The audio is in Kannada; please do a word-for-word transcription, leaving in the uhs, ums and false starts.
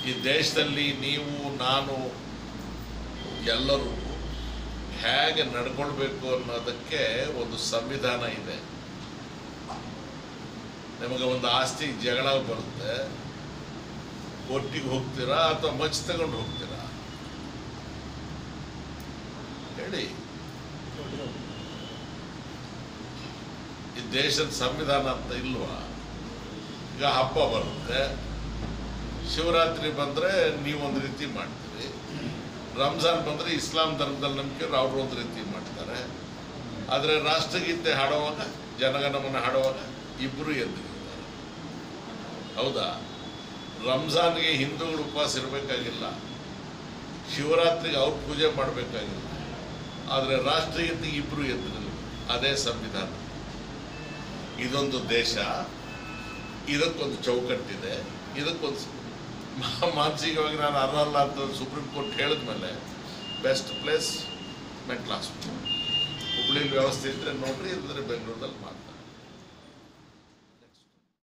ಈ ದೇಶದಲ್ಲಿ ನೀವು ನಾನು ಎಲ್ಲರೂ ಹೇಗೆ ನಡ್ಕೊಳ್ಬೇಕು ಅನ್ನೋದಕ್ಕೆ ಒಂದು ಸಂವಿಧಾನ ಇದೆ. ನಿಮಗೆ ಒಂದು ಆಸ್ತಿ ಜಗಳ ಬರುತ್ತೆ, ಕೋರ್ಟಿಗೆ ಹೋಗ್ತೀರಾ ಅಥವಾ ಮಚ್ ತಗೊಂಡು ಹೋಗ್ತೀರಾ ಹೇಳಿ? ಈ ದೇಶದ ಸಂವಿಧಾನ ಅಂತ ಇಲ್ವಾ? ಈಗ ಹಬ್ಬ ಬರುತ್ತೆ, ಶಿವರಾತ್ರಿ ಬಂದರೆ ನೀವೊಂದು ರೀತಿ ಮಾಡ್ತೀರಿ, ರಂಜಾನ್ ಬಂದರೆ ಇಸ್ಲಾಂ ಧರ್ಮದಲ್ಲಿ ನಂಬಿಕೆ ಅವ್ರು ಒಂದು ರೀತಿ ಮಾಡ್ತಾರೆ. ಆದರೆ ರಾಷ್ಟ್ರಗೀತೆ ಹಾಡುವಾಗ, ಜನಗಣಮನ ಹಾಡುವಾಗ ಇಬ್ಬರು ಎದ್ದಿರ್ತಾರೆ. ಹೌದಾ? ರಂಜಾನ್ಗೆ ಹಿಂದೂಗಳು ಉಪವಾಸ ಇರಬೇಕಾಗಿಲ್ಲ, ಶಿವರಾತ್ರಿಗೆ ಅವ್ರು ಪೂಜೆ ಮಾಡಬೇಕಾಗಿಲ್ಲ, ಆದರೆ ರಾಷ್ಟ್ರಗೀತೆಗೆ ಇಬ್ಬರು ಎದ್ದಿರಲ್ಲ. ಅದೇ ಸಂವಿಧಾನ. ಇದೊಂದು ದೇಶ, ಇದಕ್ಕೊಂದು ಚೌಕಟ್ಟಿದೆ, ಇದಕ್ಕೊಂದು ಮಾನಸಿಕವಾಗಿ ನಾನು ಅರ್ಹಲ್ಲ ಅಂತ ಸುಪ್ರೀಂ ಕೋರ್ಟ್ ಹೇಳಿದ್ಮೇಲೆ ಬೆಸ್ಟ್ ಪ್ಲೇಸ್ ಮೆಂಟಲ್ ಹಾಸ್ಪಿಟಲ್. ಹುಬ್ಳಿಲಿ ವ್ಯವಸ್ಥೆ ಇದ್ದರೆ ನೋಡ್ರಿ, ಇಲ್ಲದ್ರೆ ಬೆಂಗಳೂರಲ್ಲಿ ಮಾತ್ರ.